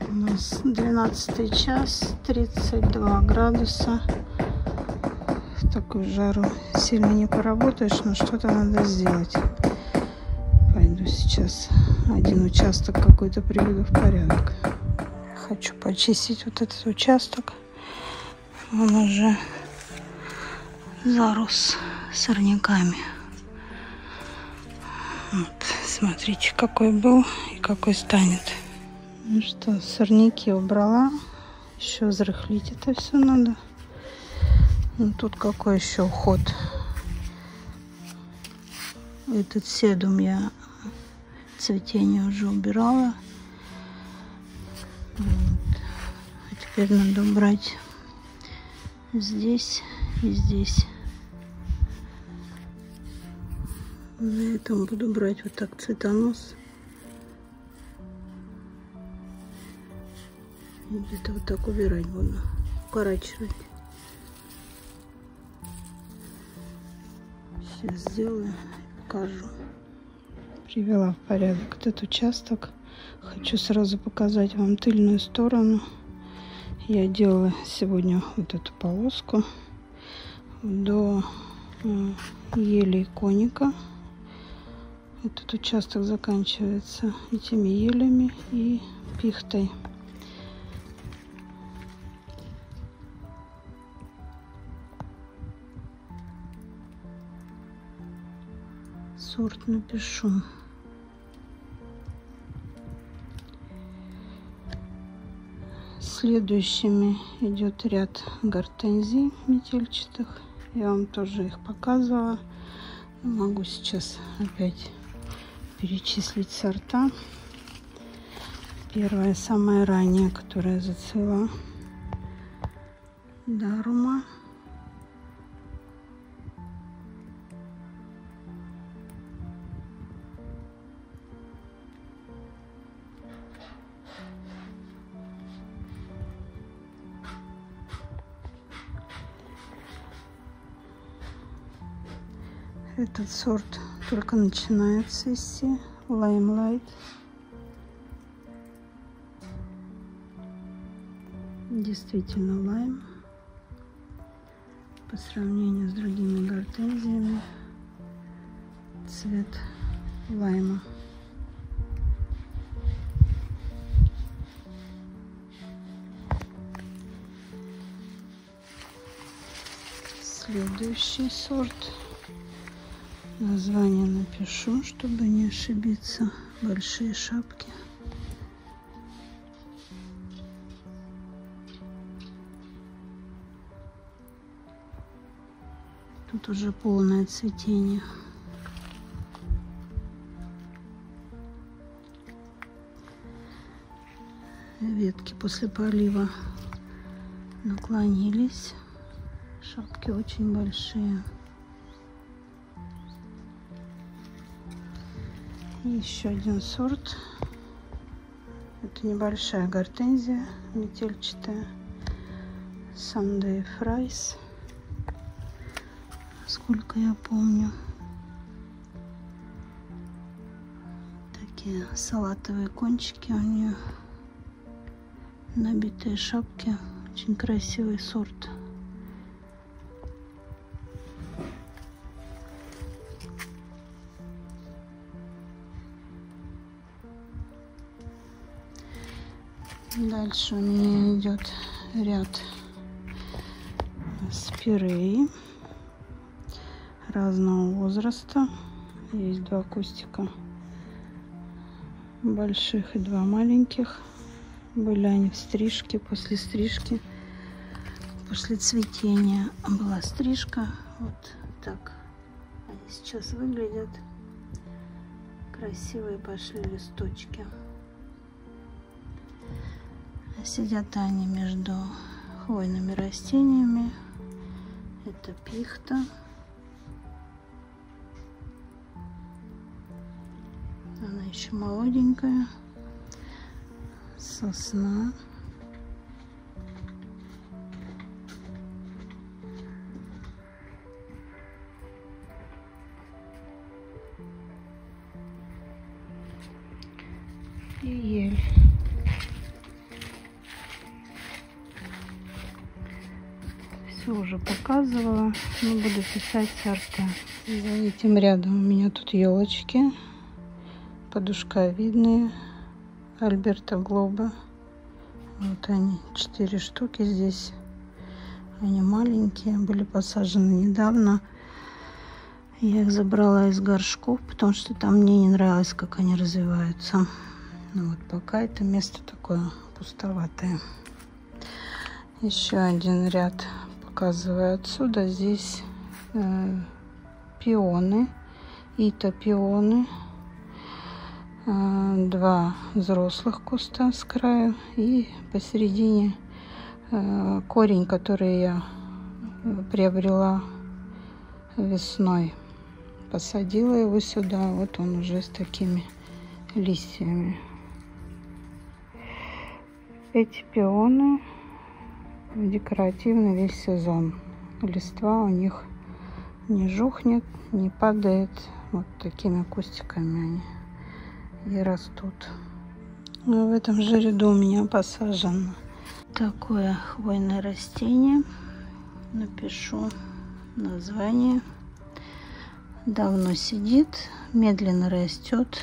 У нас 12 час, 32 градуса. В такую жару сильно не поработаешь, но что-то надо сделать. Пойду сейчас один участок какой-то приведу в порядок. Хочу почистить вот этот участок. Он уже зарос сорняками. Вот, смотрите, какой был и какой станет. Ну что, сорняки убрала. Еще взрыхлить это все надо. Ну тут какой еще уход. Этот седум я цветение уже убирала. Вот. А теперь надо убрать здесь и здесь. На этом буду брать вот так цветонос. И где-то вот так убирать буду. Укорачивать. Сейчас сделаю, покажу. Привела в порядок этот участок. Хочу сразу показать вам тыльную сторону. Я делала сегодня вот эту полоску до ели и коника. Этот участок заканчивается этими елями и пихтой. Сорт напишу. Следующими идет ряд гортензий метельчатых. Я вам тоже их показывала. Могу сейчас опять перечислить сорта. Первая, самая ранняя, которая зацвела, Дарума. Этот сорт только начинает цвести. Limelight. Действительно лайм. По сравнению с другими гортензиями. Цвет лайма. Следующий сорт. Название напишу, чтобы не ошибиться. Большие шапки. Тут уже полное цветение. Ветки после полива наклонились. Шапки очень большие. И еще один сорт. Это небольшая гортензия метельчатая. Sunday Fries. Сколько я помню. Такие салатовые кончики у нее. Набитые шапки. Очень красивый сорт. Дальше у меня идет ряд спиреи разного возраста. Есть два кустика больших и два маленьких. Были они в стрижке, после стрижки, после цветения была стрижка. Вот так они сейчас выглядят. Красивые пошли листочки. Сидят они между хвойными растениями. Это пихта. Она еще молоденькая. Сосна. И ель. все уже показывала, но буду писать сорта. За этим рядом у меня тут елочки подушковидные Альберто Глоба. Вот они, 4 штуки здесь. Они маленькие, были посажены недавно. Я их забрала из горшков, потому что там мне не нравилось, как они развиваются. Ну вот пока это место такое пустоватое. Еще один ряд показываю отсюда. Здесь пионы, ито-пионы. 2 взрослых куста с краю и посередине корень, который я приобрела весной. Посадила его сюда, вот он уже с такими листьями. Эти пионы декоративны весь сезон. Листва у них не жухнет, не падает. Вот такими кустиками они и растут. В этом же ряду у меня посажено такое хвойное растение. Напишу название. Давно сидит, медленно растет.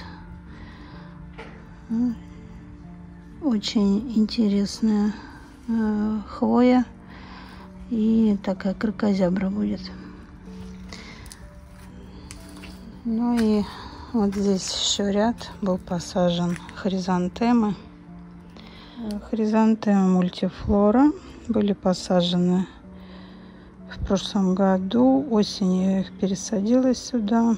Очень интересная хвоя. И такая кракозябра будет. Ну и вот здесь еще ряд был посажен хризантемы. Хризантемы мультифлора были посажены в прошлом году. Осенью я их пересадила сюда.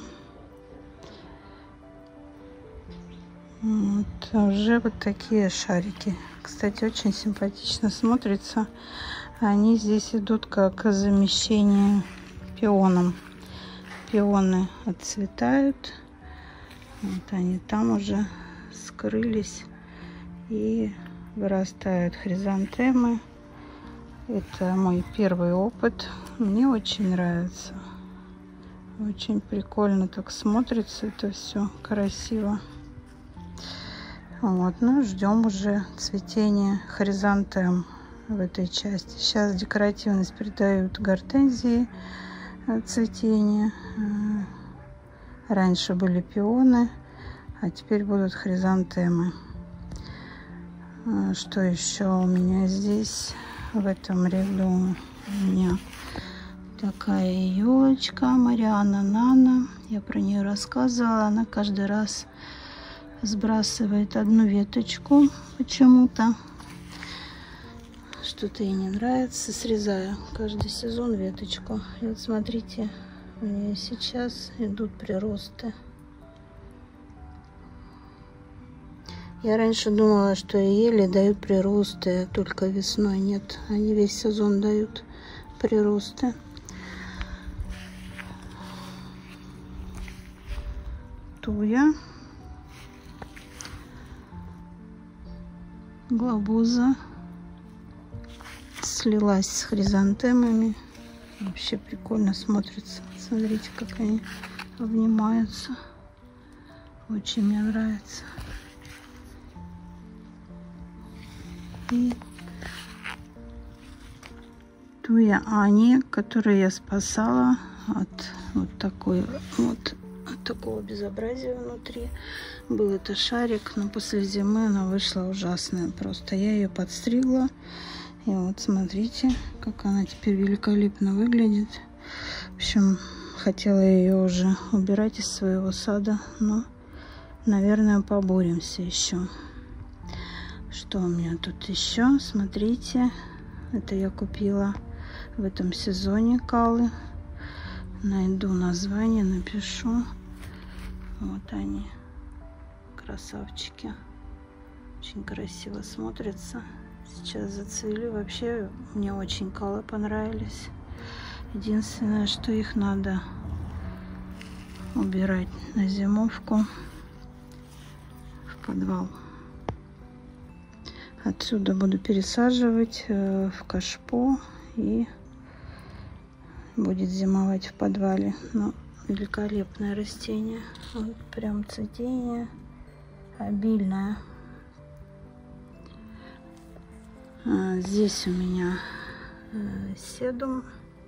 Вот, уже вот такие шарики. Кстати, очень симпатично смотрится. Они здесь идут как замещение пионам. Пионы отцветают. Вот они там уже скрылись и вырастают хризантемы. Это мой первый опыт. Мне очень нравится. Очень прикольно так смотрится это все, красиво. Вот, ну ждем уже цветения хризантем в этой части. Сейчас декоративность придают гортензии цветения. Раньше были пионы, а теперь будут хризантемы. Что еще у меня здесь? В этом ряду у меня такая елочка Мариана Нана. Я про нее рассказывала. Она каждый раз сбрасывает одну веточку почему-то. Что-то ей не нравится. Срезаю каждый сезон веточку. И вот смотрите, у нее сейчас идут приросты. Я раньше думала, что ели дают приросты только весной. Нет, они весь сезон дают приросты. Туя. Глобуза. Слилась с хризантемами. Вообще прикольно смотрится. Смотрите, как они обнимаются. Очень мне нравится. И Туя Ани, которую я спасала от вот такого безобразия внутри. Был это шарик, но после зимы она вышла ужасная. Просто я ее подстригла. И вот смотрите, как она теперь великолепно выглядит. В общем, хотела ее уже убирать из своего сада, но, наверное, поборемся еще. Что у меня тут еще? Смотрите, это я купила в этом сезоне калы. Найду название, напишу. Вот они, красавчики. Очень красиво смотрятся. Сейчас зацвели. Вообще мне очень калы понравились. Единственное, что их надо убирать на зимовку в подвал. Отсюда буду пересаживать в кашпо и будет зимовать в подвале. Но великолепное растение. Вот прям цветение обильное. Здесь у меня седум.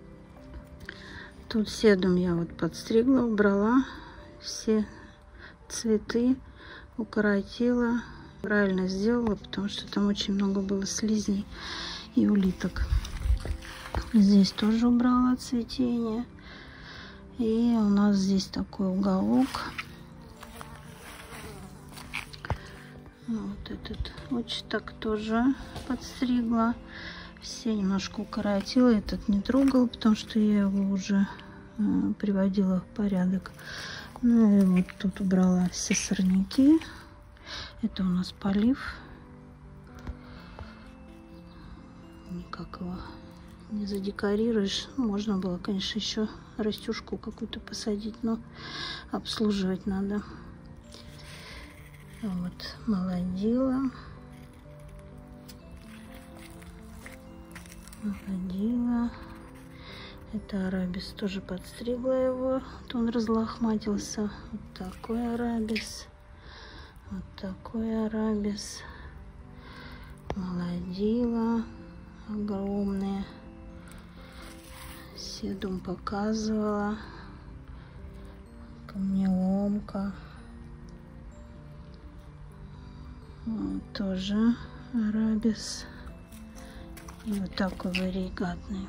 Тут седум я вот подстригла, убрала все цветы, укоротила. Правильно сделала, потому что там очень много было слизней и улиток. Здесь тоже убрала цветение. И у нас здесь такой уголок. Вот этот участок тоже подстригла. Все немножко укоротила. Этот не трогала, потому что я его уже приводила в порядок. Ну и вот тут убрала все сорняки. Это у нас полив. Никак его не задекорируешь. Можно было, конечно, еще растюшку какую-то посадить, но обслуживать надо. Вот, молодила. Молодила. Это арабис, тоже подстригла его. Вот он разлохматился. Вот такой арабис. Вот такой арабис. Молодила. Огромные. Седум показывала. Камнеломка. Вот тоже арабис. И вот такой варигатный.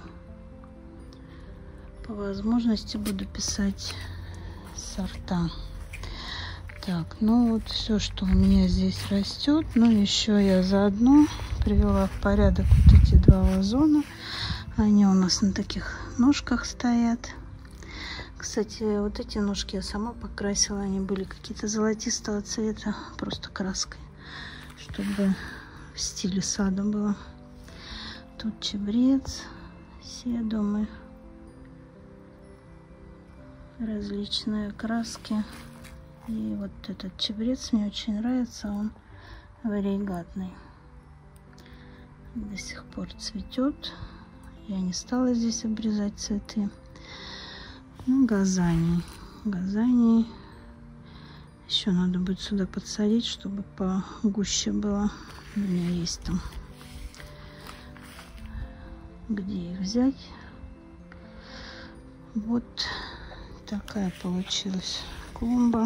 По возможности буду писать сорта. Так, ну вот все, что у меня здесь растет. Но еще я заодно привела в порядок вот эти два вазона. Они у нас на таких ножках стоят. Кстати, вот эти ножки я сама покрасила. Они были какие-то золотистого цвета, просто краской, чтобы в стиле сада было. Тут чабрец, седумы, различные краски. И вот этот чабрец мне очень нравится, он варигатный. До сих пор цветет. Я не стала здесь обрезать цветы. Ну, газаний. Газаний. Еще надо будет сюда подсадить, чтобы погуще было. У меня есть там где их взять. Вот такая получилась клумба,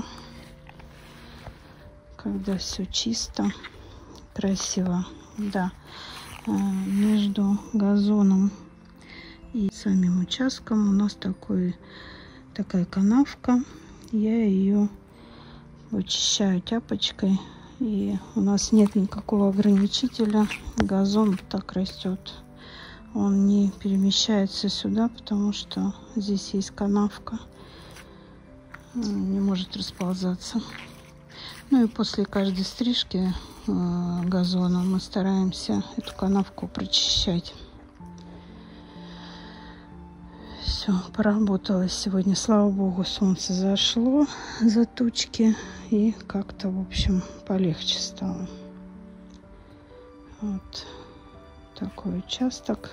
когда все чисто, красиво. Да, между газоном и самим участком у нас такая канавка. Я ее вычищаю тяпочкой, и у нас нет никакого ограничителя. Газон вот так растет. Он не перемещается сюда, потому что здесь есть канавка. Не может расползаться. Ну и после каждой стрижки газона мы стараемся эту канавку прочищать. Все, поработала сегодня. Слава богу, солнце зашло за тучки. И как-то, в общем, полегче стало. Вот такой участок.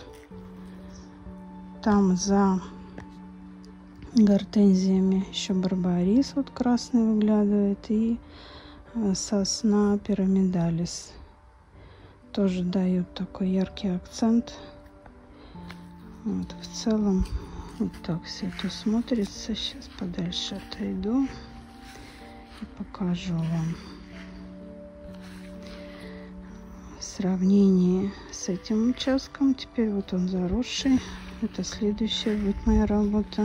Там за гортензиями еще барбарис вот красный выглядывает. И сосна пирамидалис. Тоже дают такой яркий акцент. Вот, в целом вот так все это смотрится. Сейчас подальше отойду и покажу вам. В сравнении с этим участком, теперь вот он заросший. Это следующая будет моя работа.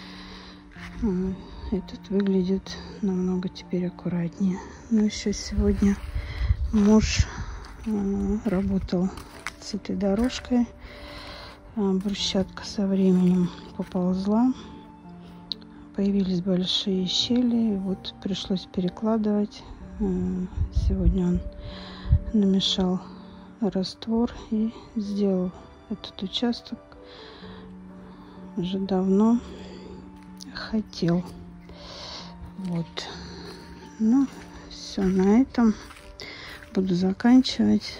Этот выглядит намного теперь аккуратнее. Но еще сегодня муж работал с этой дорожкой. Брусчатка со временем поползла. Появились большие щели. И вот пришлось перекладывать. Сегодня он намешал раствор и сделал этот участок. Уже давно хотел. Вот. Ну, все, на этом буду заканчивать.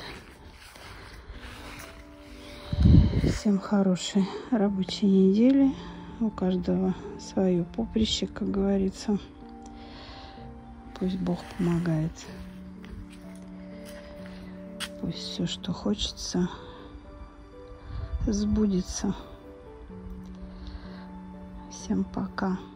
Всем хорошей рабочей недели. У каждого свое поприще, как говорится. Пусть Бог помогает. Пусть все, что хочется, сбудется. Всем пока.